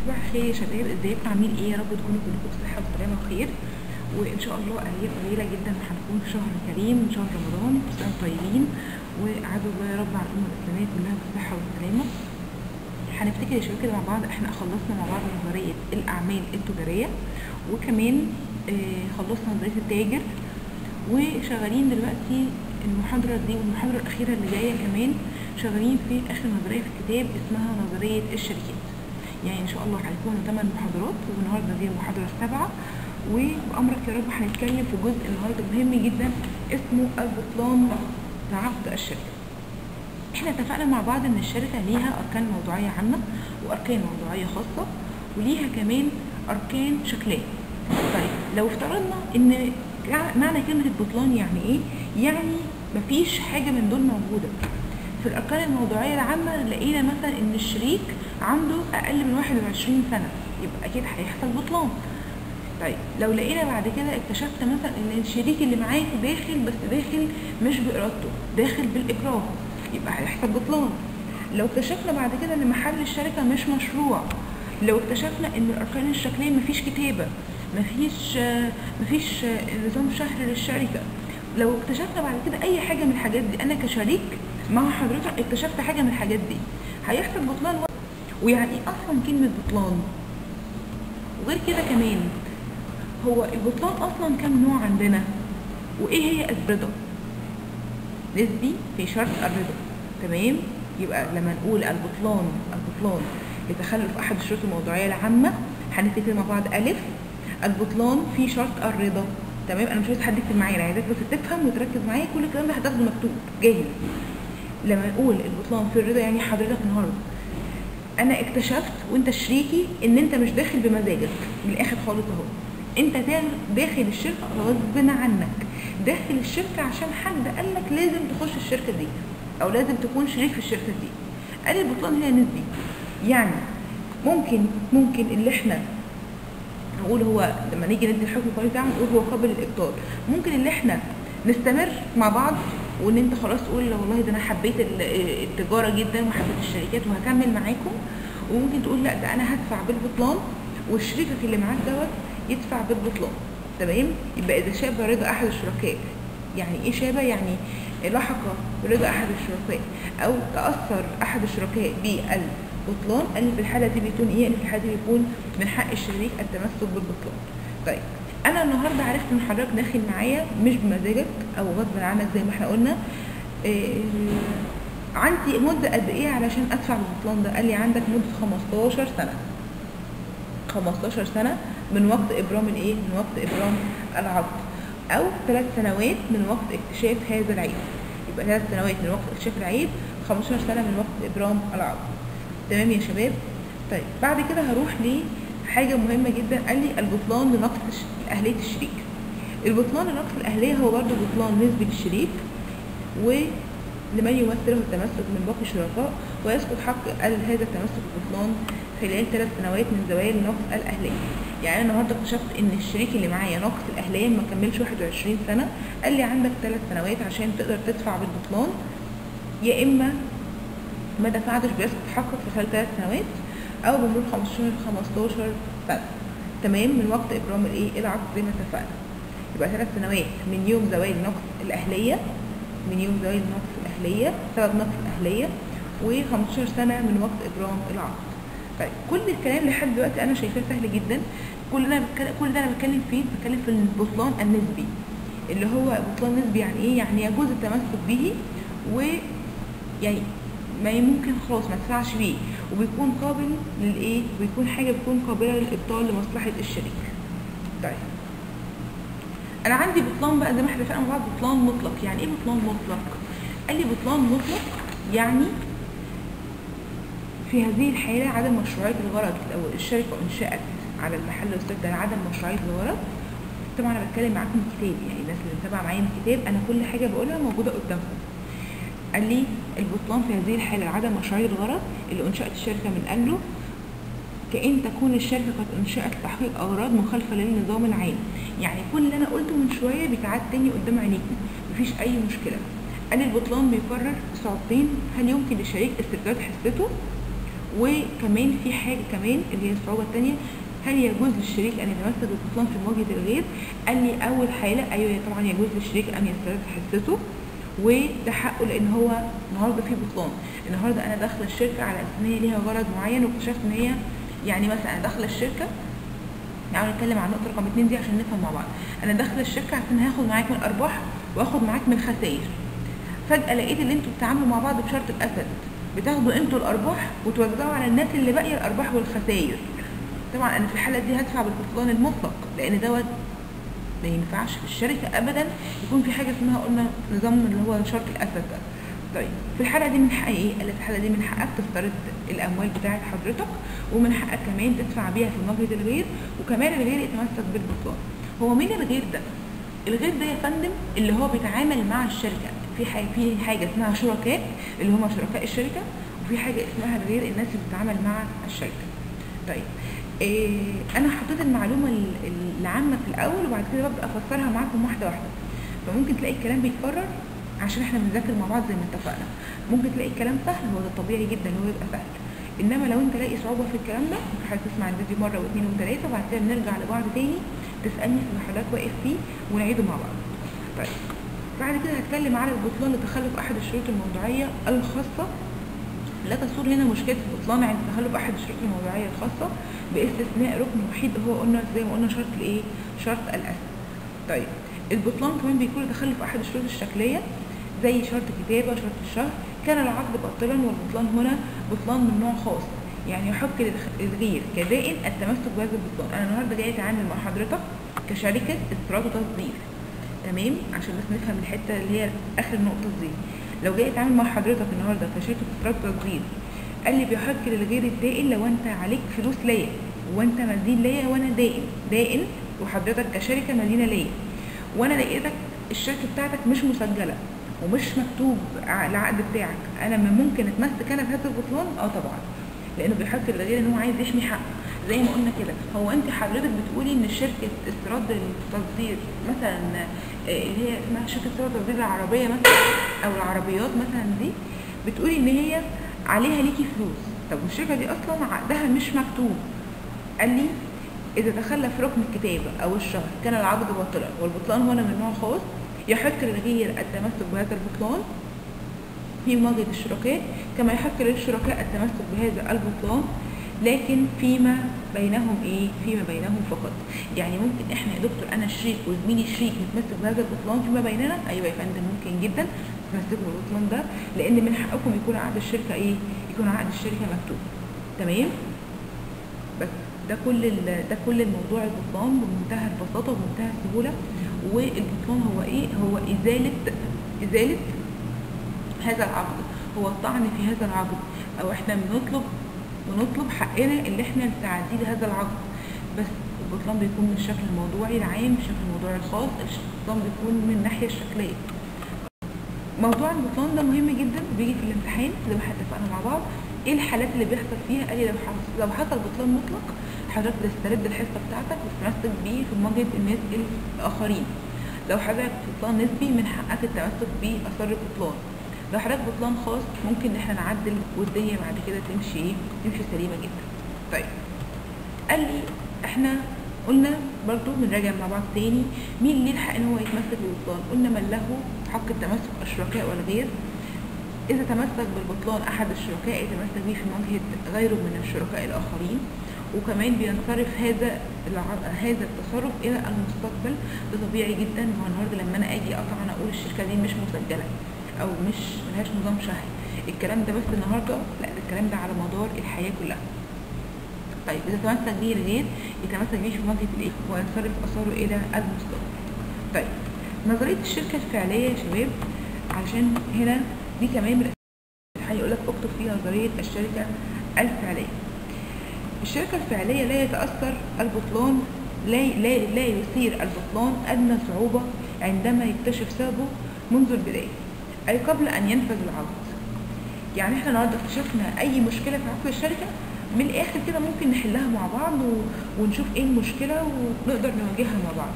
صباح الخير يا شباب، ازيكم عاملين ايه؟ يا رب تكونوا كلكم بصحه وسلامه وخير، وان شاء الله ايام قليله جدا هنكون في شهر كريم، شهر رمضان. كل سنه طيبين، وعدوا الله يا رب على الامه الاسلاميه كلها بالصحه والسلامه. هنفتكر يا شباب كده مع بعض، احنا خلصنا مع بعض نظريه الاعمال التجاريه، وكمان خلصنا نظريه التاجر، وشغالين دلوقتي المحاضره دي والمحاضره الاخيره اللي جايه كمان شغالين في اخر نظريه في الكتاب اسمها نظريه الشركات. يعني ان شاء الله هيكونوا 8 محاضرات، والنهارده دي المحاضره السابعه، وبامرك يا رب هنتكلم في جزء النهارده مهم جدا اسمه البطلان تعاقد الشركه. احنا اتفقنا مع بعض ان الشركه ليها اركان موضوعيه عامه واركان موضوعيه خاصه، وليها كمان اركان شكليه. طيب لو افترضنا ان معنى كلمه البطلان يعني ايه؟ يعني مفيش حاجه من دول موجوده. في الاركان الموضوعيه العامه لقينا مثلا ان الشريك عنده اقل من 21 سنه، يبقى اكيد هيحصل بطلان. طيب لو لقينا بعد كده اكتشفت مثلا ان الشريك اللي معاك داخل، بس داخل مش بارادته، داخل بالاكراه، يبقى هيحصل بطلان. لو اكتشفنا بعد كده ان محل الشركه مش مشروع، لو اكتشفنا ان الاركان الشكليه مفيش كتابه، مفيش نظام شهر للشركه، لو اكتشفنا بعد كده اي حاجه من الحاجات دي، انا كشريك مع حضرتك اكتشفت حاجه من الحاجات دي، هيحصل بطلان. ويعني ايه اصلا كلمه بطلان؟ وغير كده كمان، هو البطلان اصلا كم نوع عندنا؟ وايه هي الرضا؟ نسبي في شرط الرضا، تمام؟ يبقى لما نقول البطلان لتخلف احد الشروط الموضوعيه العامه، هنفتكر مع بعض الف البطلان في شرط الرضا، تمام؟ انا مش عايز حد يكتب معايا، انا عايزاك بس تفهم وتركز معايا، كل الكلام ده هتاخده مكتوب جاهز. لما نقول البطلان في الرضا، يعني حضرتك النهارده انا اكتشفت وانت شريكي ان انت مش داخل بمزاجك، من الاخر خالص اهو، انت داخل الشركه غصب عنك، داخل الشركه عشان حد قال لك لازم تخش الشركه دي او لازم تكون شريك في الشركه دي. قال البطلان هنا نسبي، يعني ممكن اللي احنا نقول هو لما نيجي ندي الحكم القانوني بتاعنا نقول هو قابل للابطال. ممكن اللي احنا نستمر مع بعض، وان انت خلاص تقول والله ده انا حبيت التجاره جدا وحبيت الشركات وهكمل معاكم، وممكن تقول لا ده انا هدفع بالبطلان وشريكك اللي معاك دوت يدفع بالبطلان، تمام؟ يبقى اذا شاب رضا احد الشركاء، يعني ايه شابه؟ يعني لحق برضا احد الشركاء او تاثر احد الشركاء بالبطلان، قال في الحاله دي بيكون ايه؟ في الحاله دي بيكون من حق الشريك التمسك بالبطلان. طيب انا النهارده عرفت ان حضرتك داخل معايا مش بمزاجك او غصب عنك زي ما احنا قلنا، عندي مده قد ايه علشان ادفع البطلان ده؟ قال لي عندك مده 15 سنه. 15 سنه من وقت ابرام الايه؟ من وقت ابرام العقد، او 3 سنوات من وقت اكتشاف هذا العيب. يبقى 3 سنوات من وقت اكتشاف العيب، 15 سنه من وقت ابرام العقد، تمام يا شباب؟ طيب بعد كده هروح لحاجه مهمه جدا، قال لي البطلان لنقص اهليه الشريك. البطلان لنقص الاهليه هو برضه بطلان نسبي للشريك، ولمن يمثله التمسك من باقي الشركاء، ويسقط حق هذا التمسك بالبطلان خلال 3 سنوات من زوال نقص الاهليه. يعني انا النهارده اكتشفت ان الشريك اللي معايا ناقص الاهليه ما كملش 21 سنه، قال لي عندك 3 سنوات عشان تقدر تدفع بالبطلان، يا اما ما دفعتش بيسقط حقك في خلال 3 سنوات، او بمرور 15 سنه، تمام؟ من وقت ابرام الايه؟ العقد زي ما اتفقنا. يبقى 3 سنوات من يوم زوال نقص الاهليه، من يوم زوال نقص الاهليه سبب نقص الاهليه، و15 سنه من وقت ابرام العقد. طيب كل الكلام لحد دلوقتي انا شايفاه سهل جدا، كل ده انا بتكلم في البطلان النسبي، اللي هو بطلان نسبي. يعني ايه؟ يعني يجوز التمسك به، ويعني ما ممكن خلاص ما تدفعش بيه، وبيكون قابل للايه؟ بيكون حاجه بتكون قابله للابطال لمصلحه الشريك. طيب انا عندي بطلان بقى زي ما احنا اتفقنا مع بعض، بطلان مطلق. يعني ايه بطلان مطلق؟ قال لي بطلان مطلق يعني في هذه الحالة عدم مشروعية الغرض، لو الشركة انشأت على المحل واستبدل عدم مشروعية الغرض. طبعا انا بتكلم معاكم من كتاب، يعني الناس اللي متابعة معايا من كتاب انا كل حاجة بقولها موجودة قدامكم. قال لي البطلان في هذه الحالة عدم مشروعية الغرض اللي انشأت الشركة من اجله، كأن تكون الشركة قد انشأت لتحقيق اغراض مخالفة للنظام العام. يعني كل اللي انا قلته من شوية بيتعاد تاني قدام عينيكم، مفيش اي مشكلة. قال البطلان بيقرر صعوبتين: هل يمكن للشريك استرداد حصته، وكمان في حاجه كمان اللي هي الصعوبه الثانيه، هل يجوز للشريك ان يتمسك بالبطلان في مواجهه الغير؟ قال لي اول حاله ايوه طبعا يجوز للشريك ان يسترد حصته، وده حقه لان هو النهارده في بطلان. النهارده انا داخله الشركه على اساس ان هي ليها غرض معين، واكتشفت ان هي يعني مثلا انا داخله الشركه، يعني نتكلم عن النقطه رقم 2 دي عشان نفهم مع بعض. انا داخله الشركه عشان هاخد معاك من الارباح واخد معاك من الخسائر. فجاه لقيت ان انتوا بتتعاملوا مع بعض بشرط الاسد، بتاخدوا انتوا الارباح وتوزعوا على الناس اللي باقيه الارباح والخسائر. طبعا انا في الحاله دي هدفع بالبطلان المطلق، لان دوت ما ينفعش في الشركه ابدا يكون في حاجه اسمها قلنا نظام اللي هو شرط الاسد ده. طيب في الحاله دي من حقي ايه؟ قال في الحاله دي من حقك تسترد الاموال بتاعت حضرتك، ومن حقك كمان تدفع بيها في مواجهه الغير، وكمان الغير يتمسك بالبطلان. هو مين الغير ده؟ الغير ده يا فندم اللي هو بيتعامل مع الشركه في حاجه اسمها شركاء اللي هم شركاء الشركه، وفي حاجه اسمها الغير الناس اللي بتتعامل مع الشركه. طيب انا حطيت المعلومه العامه في الاول، وبعد كده ببدا افسرها معاكم واحده واحده. فممكن تلاقي الكلام بيتكرر عشان احنا بنذاكر مع بعض زي ما اتفقنا، ممكن تلاقي الكلام سهل، هو ده طبيعي جدا ان هو يبقى سهل. انما لو انت لاقي صعوبه في الكلام ده ممكن حضرتك تسمع الفيديو مره واثنين وثلاثه، وبعد كده بنرجع لبعض تاني تسالني في اللي حضرتك واقف فيه ونعيده مع بعض. طيب بعد كده هتكلم على البطلان لتخلف احد الشروط الموضوعيه الخاصه. لا تصور هنا مشكله البطلان عند تخلف احد الشروط الموضوعيه الخاصه باستثناء ركن وحيد هو قلنا زي ما قلنا شرط الايه؟ شرط الاسد. طيب البطلان كمان بيكون تخلف احد الشروط الشكليه زي شرط كتابه، شرط الشهر. كان العقد باطلا، والبطلان هنا بطلان من نوع خاص، يعني يحق للغير كدائن التمسك بهذا البطلان. انا النهارده جاي اتعامل مع حضرتك كشركه استيراد وتصدير، تمام؟ عشان بس نفهم الحته اللي هي اخر النقطه دي. لو جاي اتعامل مع حضرتك النهارده كشركه استيراد وتصدير، قال لي بيحق للغير الدائن لو انت عليك فلوس ليا وانت مدين ليا وانا دائن وحضرتك كشركه مدينه ليا، وانا لقيتك الشركه بتاعتك مش مسجله ومش مكتوب العقد بتاعك، انا ممكن اتمسك انا بهذا البطلان؟ طبعا، لانه بيحق للغير ان هو عايز يحمي حقه. زي ما قلنا كده، هو انت حضرتك بتقولي ان شركه استيراد التصدير مثلا اللي هي اسمها شركه استيراد التصدير العربيه مثلا او العربيات مثلا دي، بتقولي ان هي عليها ليكي فلوس. طب والشركه دي اصلا عقدها مش مكتوب. قال لي اذا تخلف ركن الكتابه او الشهر كان العقد باطلا، والبطلان هنا من نوع خاص، يحق للغير التمسك بهذا البطلان في مواجهه الشركاء، كما يحق للشركاء التمسك بهذا البطلان لكن فيما بينهم فيما بينهم فقط. يعني ممكن احنا يا دكتور انا الشريك وزميلي الشريك نتمسك بهذا البطلان فيما بيننا؟ ايوه يا فندم ممكن جدا تتمسكوا بالبطلان ده، لان من حقكم يكون عقد الشركه يكون عقد الشركه مكتوب. تمام؟ بس ده كل الموضوع البطلان بمنتهى البساطه وبمنتهى السهوله. والبطلان هو هو ازاله هذا العقد، هو الطعن في هذا العقد، او احنا بنطلب حقنا اللي احنا تعديل هذا العقد. بس البطلان بيكون من الشكل الموضوعي العام، الشكل الموضوعي الخاص، البطلان بيكون من الناحيه الشكليه. موضوع البطلان ده مهم جدا، بيجي في الامتحان زي ما احنا اتفقنا مع بعض. ايه الحالات اللي بيحصل فيها؟ قال لي لو حصل بطلان مطلق حضرتك تسترد الحصه بتاعتك وتتمسك بيه في مواجهه الناس الاخرين. لو حضرتك بطلان نسبي من حقك التمسك باثار البطلان. لو حضرتك بطلان خاص ممكن ان احنا نعدل والدنيا بعد كده تمشي سليمه جدا. طيب قال لي احنا قلنا برضو بنراجع مع بعض تاني مين ليه الحق ان هو يتمسك بالبطلان. قلنا من له حق التمسك الشركاء والغير. اذا تمسك بالبطلان احد الشركاء يتمسك به في مواجهه غيره من الشركاء الاخرين، وكمان بينصرف هذا التصرف الى المستقبل. ده طبيعي جدا. هو النهارده لما انا اجي اطعن اقول الشركه دي مش مسجله او مش ملهاش نظام شهري، الكلام ده بس النهارده؟ لا، ده الكلام ده على مدار الحياه كلها. طيب اذا تمسك به الغير يتمسك به في مواجهه وينصرف اثاره الى المستقبل. طيب نظريه الشركه الفعليه يا شباب، عشان هنا دي كمان يقول لك اكتب فيها نظريه الشركه الفعليه. الشركه الفعليه لا يتاثر البطلان، لا يثير البطلان ادنى صعوبه عندما يكتشف سببه منذ البدايه، اي قبل ان ينفذ العقد. يعني احنا النهارده اكتشفنا اي مشكله في عقد الشركه، من الاخر كده ممكن نحلها مع بعض ونشوف ايه المشكله ونقدر نواجهها مع بعض.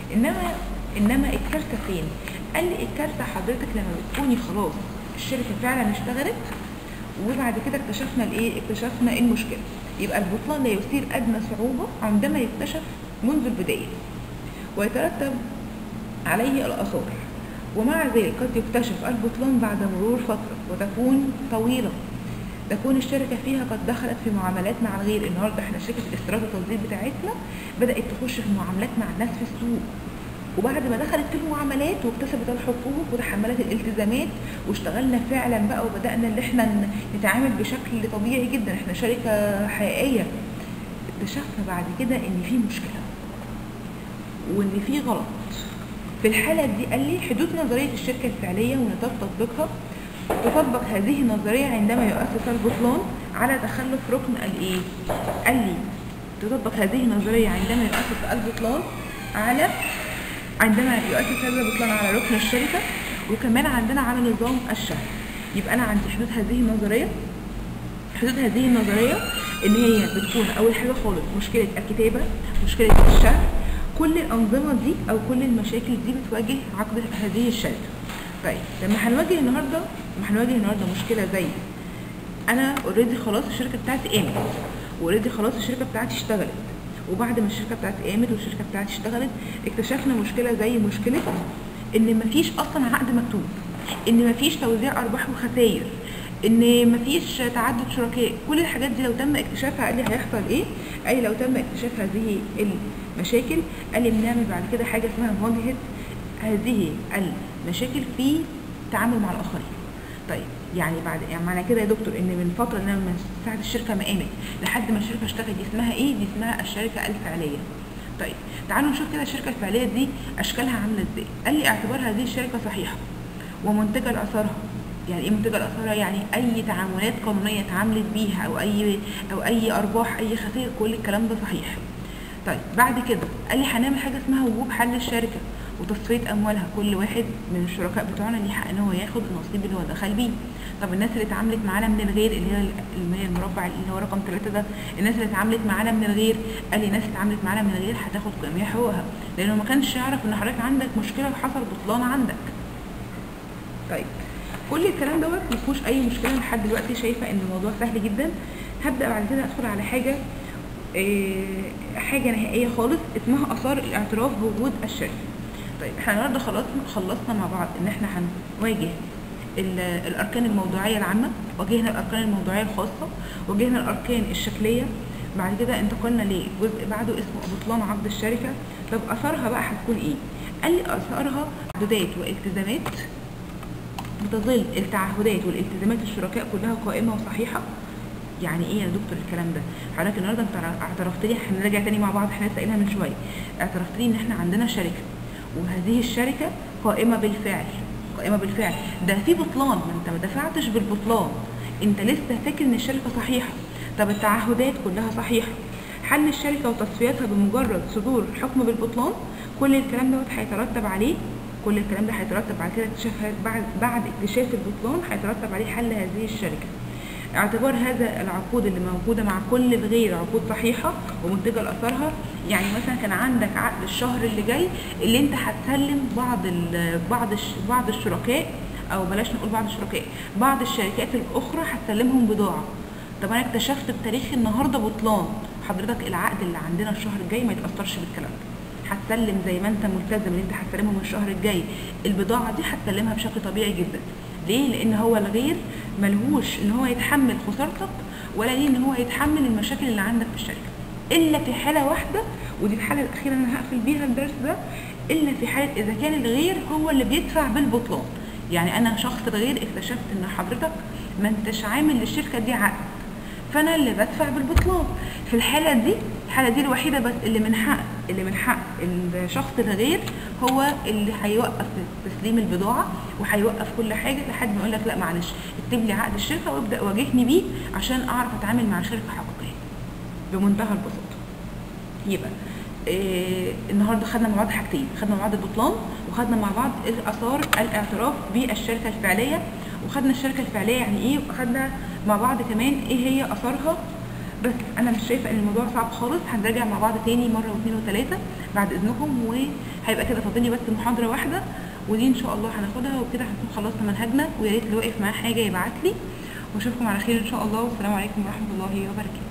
انما الكارثه فين؟ قال لي الكارثه حضرتك لما بتكوني خلاص الشركه فعلا اشتغلت وبعد كده اكتشفنا الايه؟ اكتشفنا المشكله. يبقى البطلان لا يثير ادنى صعوبه عندما يكتشف منذ البدايه ويترتب عليه الاثار، ومع ذلك قد يكتشف البطلان بعد مرور فتره وتكون طويله تكون الشركه فيها قد دخلت في معاملات مع الغير. النهارده احنا شركه الاستيراد والتصدير بتاعتنا بدات تخش في معاملات مع الناس في السوق، وبعد ما دخلت في المعاملات واكتسبت الحقوق وتحملت الالتزامات واشتغلنا فعلا بقى وبدانا ان احنا نتعامل بشكل طبيعي جدا، احنا شركه حقيقيه، اكتشفنا بعد كده ان في مشكله وان في غلط. في الحاله دي قال لي حدوث نظريه الشركه الفعليه ونطاق تطبيقها. تطبق هذه النظريه عندما يؤسس البطلان على تخلف ركن الايه؟ قال لي تطبق هذه النظريه عندما يؤسس البطلان عندما يؤسس هذا البطلان على ركن الشركه، وكمان عندنا على نظام الشهر. يبقى انا عندي حدوث هذه النظريه. حدوث هذه النظريه ان هي بتكون اول حاجه خالص مشكله الكتابه، مشكله الشهر. كل الانظمه دي او كل المشاكل دي بتواجه عقد هذه الشركه. طيب لما هنواجه النهارده مشكله زي انا اوريدي خلاص الشركه بتاعتي قامت، واوريدي خلاص الشركه بتاعتي اشتغلت، وبعد ما الشركه بتاعتي قامت والشركه بتاعتي اشتغلت اكتشفنا مشكله زي مشكله ان مفيش اصلا عقد مكتوب، ان مفيش توزيع ارباح وخسائر، ان مفيش تعدد شركاء. كل الحاجات دي لو تم اكتشافها قال لي هيحصل ايه؟ قال لي لو تم اكتشاف هذه المشاكل قال لي بنعمل بعد كده حاجه اسمها مواجهه هذه المشاكل في التعامل مع الاخرين. طيب يعني معنى كده يا دكتور ان من فتره ان انا من ساعه الشركه ما قامت لحد ما الشركه اشتغلت دي اسمها ايه؟ دي اسمها الشركه الفعليه. طيب تعالوا نشوف كده الشركه الفعليه دي اشكالها عامله ازاي. قال لي اعتبار هذه الشركه صحيحه ومنتجه لاثارها. يعني ايه منتجه لاثارها؟ يعني اي تعاملات قانونيه اتعاملت بيها او اي ارباح اي خسائر، كل الكلام ده صحيح. طيب بعد كده قال لي هنعمل حاجه اسمها وجوب حل الشركه وتصفيه اموالها. كل واحد من الشركاء بتوعنا ليه حق ان هو ياخد النصيب اللي هو دخل بيه. طب الناس اللي اتعاملت معانا من الغير اللي هي المربع اللي هو رقم 3 ده، الناس اللي اتعاملت معانا من الغير قال لي الناس اللي اتعاملت معانا من الغير هتاخد جميع حقوقها، لانه ما كانش يعرف ان حضرتك عندك مشكله وحصل بطلان عندك. طيب كل الكلام دوت ما فيهوش اي مشكله لحد دلوقتي، شايفه ان الموضوع سهل جدا. هبدا بعد كده ادخل على حاجه نهائيه خالص اسمها اثار الاعتراف بوجود الشركه. طيب احنا النهارده خلصنا مع بعض ان احنا هنواجه الاركان الموضوعيه العامه، واجهنا الاركان الموضوعيه الخاصه، واجهنا الاركان الشكليه. بعد كده انتقلنا لجزء بعده اسمه بطلان عقد الشركه. طب اثارها بقى هتكون ايه؟ قال لي اثارها تعهدات والتزامات. بتظل التعهدات والالتزامات الشركاء كلها قائمه وصحيحه. يعني ايه يا دكتور الكلام ده؟ حضرتك النهارده انت اعترفت لي، هنراجع تاني مع بعض، احنا لسه قايلينها من شويه. اعترفت لي ان احنا عندنا شركه، وهذه الشركه قائمه بالفعل. ده في بطلان، ما انت ما دفعتش بالبطلان، انت لسه فاكر ان الشركه صحيحه. طب التعهدات كلها صحيحه، حل الشركه وتصفيتها بمجرد صدور حكم بالبطلان. كل الكلام دوت هيترتب عليه، كل الكلام ده هيترتب بعد كده بعد اكتشاف البطلان هيترتب عليه حل هذه الشركه. اعتبار هذا العقود اللي موجوده مع كل الغير عقود صحيحه ومنتجه لاثارها. يعني مثلا كان عندك عقد الشهر اللي جاي اللي انت هتسلم بعض الشركاء، او بلاش نقول بعض الشركاء، بعض الشركات الاخرى هتسلمهم بضاعه. طب انا اكتشفت بتاريخ النهارده بطلان، حضرتك العقد اللي عندنا الشهر الجاي ما يتاثرش بالكلام ده، هتسلم زي ما انت ملتزم ان انت هتسلمهم الشهر الجاي. البضاعه دي هتسلمها بشكل طبيعي جدا. ليه؟ لان هو الغير ملهوش ان هو يتحمل خسارتك، ولا ليه ان هو يتحمل المشاكل اللي عندك في الشركه، الا في حاله واحده، ودي الحاله الاخيره اللي انا هقفل بيها الدرس ده، الا في حاله اذا كان الغير هو اللي بيدفع بالبطلان. يعني انا شخص الغير اكتشفت ان حضرتك ما انتش عامل للشركه دي عقد، فانا اللي بدفع بالبطلان. في الحاله دي الوحيده بس اللي من حق الشخص الغير هو اللي هيوقف تسليم البضاعه وهيوقف كل حاجه لحد ما يقول لك لا معلش اكتب لي عقد الشركه وابدا واجهني بيه عشان اعرف اتعامل مع شركه حقيقيه بمنتهى البساطه. يبقى النهارده خدنا مع بعض حاجتين، خدنا مع بعض البطلان وخدنا مع بعض اثار الاعتراف بالشركه الفعليه، وخدنا الشركه الفعليه يعني ايه، وخدنا مع بعض كمان ايه هي اثارها. بس انا مش شايفه ان الموضوع صعب خالص، هنراجع مع بعض تاني مره واثنين وثلاثه بعد اذنكم، وهيبقى كده فاضل لي بس محاضره واحده ودي ان شاء الله هناخدها وكده هنكون خلصنا منهجنا. ويا ريت اللي واقف معاه حاجه يبعت لي، واشوفكم على خير ان شاء الله، والسلام عليكم ورحمه الله وبركاته.